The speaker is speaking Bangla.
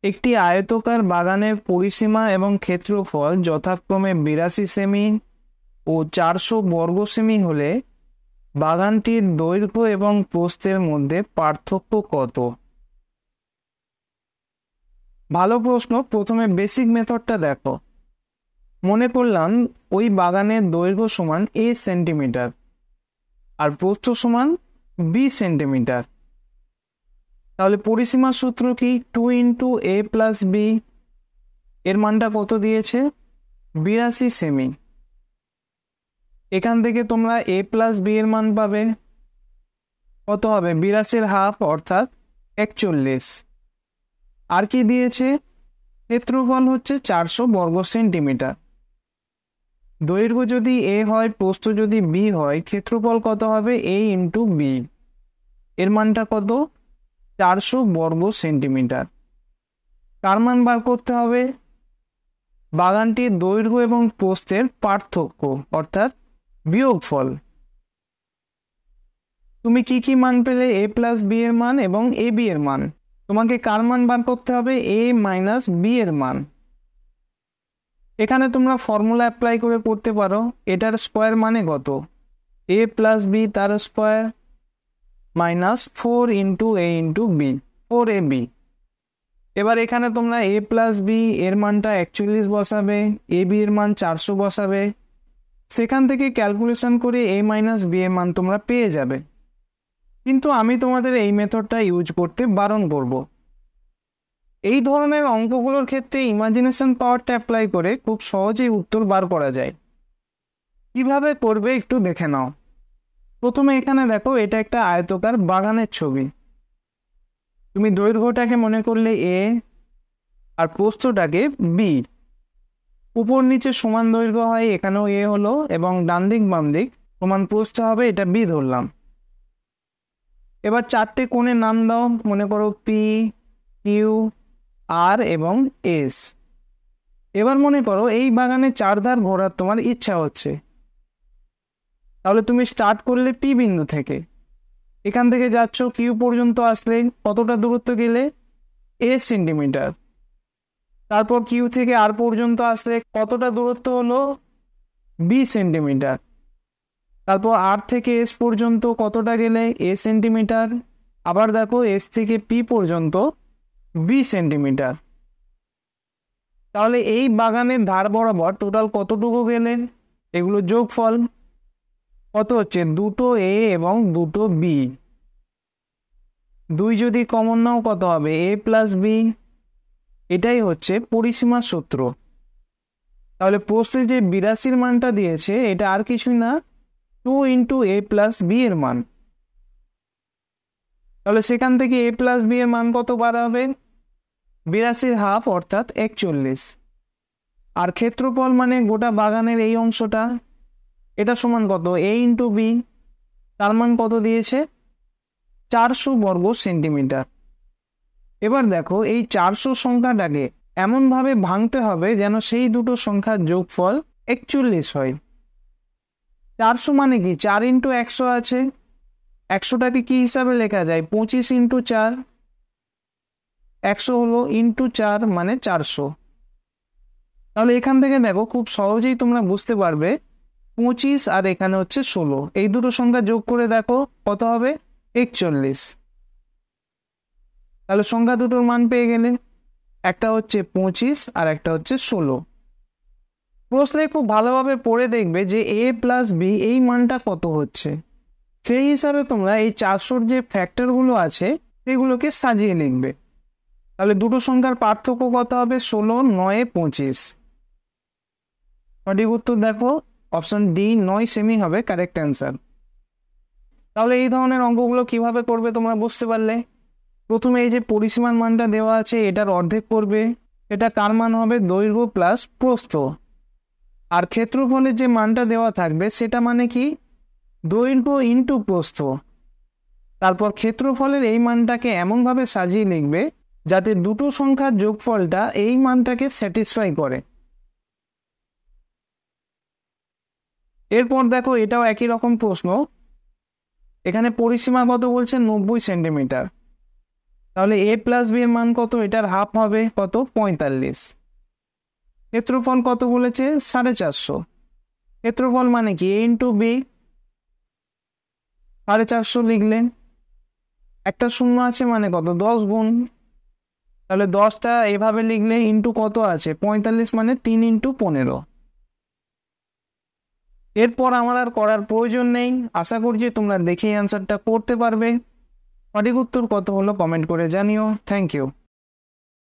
একটি আয়তাকার বাগানের পরিসীমা এবং ক্ষেত্রফল যথাক্রমে 82 সেমি ও 400 বর্গ সেমি হলে বাগানটির দৈর্ঘ্য এবং প্রস্থের মধ্যে পার্থক্য কত? ভালো প্রশ্ন। প্রথমে বেসিক মেথডটা দেখো। মনে করলাম ওই বাগানের দৈর্ঘ্য সমান a সেন্টিমিটার আর প্রস্থ সমান b সেন্টিমিটার। তাহলে পরিসীমার সূত্র কি? 2 ইন্টু a প্লাস b। এর মানটা কত দিয়েছে? 82 সেমি। এখান থেকে তোমরা a প্লাস b এর মান পাবে। কত হবে? 82 হাফ অর্থাৎ 41। আর কি দিয়েছে? ক্ষেত্রফল হচ্ছে 400 বর্গ সেন্টিমিটার। দৈর্ঘ্য যদি a হয়, প্রস্থ যদি b হয়, ক্ষেত্রফল কত হবে? a into b। এর মানটা কত? 400 বর্গ সেন্টিমিটার। কার মান বার করতে হবে? বাগানটির দৈর্ঘ্য এবং প্রস্থের পার্থক্য অর্থাৎ বিয়োগফল। তুমি কি কি মান পেলে? a প্লাস b এর মান এবং ab এর মান। তোমাকে কার মান বার করতে হবে? a মাইনাস b এর মান। এখানে তোমরা ফর্মুলা অ্যাপ্লাই করে করতে পারো। এটার স্কোয়ার মানে কত? a প্লাস b তার square minus 4 into a into b, 4ab। এবার এখানে তোমরা a প্লাস b এর মানটা 41 বসাবে, ab এর মান 400 বসাবে। সেখান থেকে ক্যালকুলেশন করে a মাইনাস b এর মান তোমরা পেয়ে যাবে। কিন্তু আমি তোমাদের এই মেথডটা ইউজ করতে বারণ করব। এই ধরনের অঙ্কগুলোর ক্ষেত্রে ইমাজিনেশন পাওয়ারটা অ্যাপ্লাই করে খুব সহজেই উত্তর বার করা যায়। কিভাবে করবে একটু দেখে নাও। প্রথমে এখানে দেখো, এটা একটা আয়তাকার বাগানের ছবি। তুমি দৈর্ঘ্যটাকে মনে করলে a আর প্রস্থটাকে b। উপর নিচে সমান দৈর্ঘ্য হয়, এখানেও a হলো, এবং ডান দিক বাম দিক সমান প্রস্থ হবে, এটা b ধরলাম। এবার চারটে কোণের নাম দাও। মনে করো p, q, r এবং s। এবার মনে করো এই বাগানে চারধার ঘোরার তোমার ইচ্ছা হচ্ছে। তাহলে তুমি স্টার্ট করলে p বিন্দু থেকে। এখান থেকে যাচ্ছ q পর্যন্ত, আসলে কতটা দূরত্ব গেলে? a centimetre. তারপর q থেকে r পর্যন্ত আসলে কতটা দূরত্ব হলো? b centimetre. তারপর r থেকে s পর্যন্ত কতটা গেলে? a centimetre. আবার দেখো s থেকে p পর্যন্ত b সেন্টিমিটার। তাহলে এই বাগানের ধার বরাবর টোটাল কতটুকু গেলেন? এগুলো যোগফল কত হচ্ছে? দুটো a এবং দুটো b। 2 যদি কমন নাও কত হবে? a plus b। এটাই হচ্ছে পরিসীমার সূত্র। তাহলে প্রশ্নে যে 82 মানটা দিয়েছে এটা আর কিছুই না, 2 ইন্টু a প্লাস b এর মান। তাহলে সেখান থেকে a প্লাস b এর মান কত বার হবে? 82 হাফ অর্থাৎ 41। আর ক্ষেত্রফল মানে গোটা বাগানের এই অংশটা, এটা সমান কত? a into b। তার মান কত দিয়েছে? 400 বর্গ সেন্টিমিটার। এবার দেখো এই 400 সংখ্যাটাকে এমনভাবে ভাঙতে হবে যেন সেই দুটো সংখ্যার যোগফল 41 হয়। 400 মানে কি? 4 ইন্টু 100 আছে। 100টাকে কি হিসাবে লেখা যায়? 25 ইন্টু 4। 100 হলো ইন্টু 4 মানে 400। তাহলে এখান থেকে দেখো খুব সহজেই তোমরা বুঝতে পারবে 25 আর এখানে হচ্ছে 16, এই দুটো সংখ্যা যোগ করে দেখো কত হবে? 41। তাহলে সংখ্যা দুটোর মান পেয়ে গেলে। একটা হচ্ছে 25 আর একটা হচ্ছে 16। প্রশ্নে খুব ভালোভাবে পড়ে দেখবে যে a প্লাস b এই মানটা কত হচ্ছে। সেই হিসাবে তোমরা এই 400 যে ফ্যাক্টরগুলো আছে সেগুলোকে সাজিয়ে লিখবে। তাহলে দুটো সংখ্যার পার্থক্য কত হবে? 16, 9, 25। সঠিক উত্তর দেখো অপশন ডি, 9 সেমি হবে কারেক্ট অ্যান্সার। তাহলে এই ধরনের অঙ্কগুলো কিভাবে করবে তোমরা বুঝতে পারলে। প্রথমে এই যে পরিসীমার মানটা দেওয়া আছে এটার অর্ধেক করবে। এটা কার মান হবে? দৈর্ঘ্য প্লাস প্রস্থ। আর ক্ষেত্রফলের যে মানটা দেওয়া থাকবে সেটা মানে কি? দৈর্ঘ্য ইন্টু প্রস্থ। তারপর ক্ষেত্রফলের এই মানটাকে এমনভাবে সাজিয়ে লিখবে যাতে দুটো সংখ্যার যোগফলটা এই মানটাকে স্যাটিসফাই করে। এরপর দেখো এটাও একই রকম প্রশ্ন। এখানে পরিসীমা কত বলছে? 90 সেন্টিমিটার। তাহলে এ প্লাস বি এর মান কত, এটার হাফ হবে কত 45। ক্ষেত্রফল কত বলেছে 450। ক্ষেত্রফল মানে কি এ ইন্টু বি, 450 লিখলেন, একটা শূন্য আছে মানে কত 10 গুণ, তাহলে 10টা এভাবে লিখলে ইন্টু কত আছে 45 মানে 3 ইন্টু 15। এরপর আমার আর করার প্রয়োজন নেই, আশা করছি তোমরা দেখে অ্যান্সারটা করতে পারবে। সঠিক উত্তর কত হলো কমেন্ট করে জানিও। Thank you.